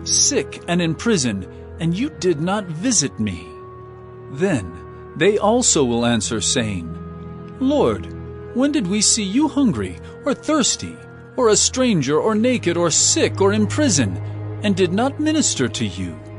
sick and in prison, and you did not visit me.' Then they also will answer, saying, 'Lord, when did we see you hungry or thirsty, or a stranger or naked or sick or in prison, and did not minister to you?'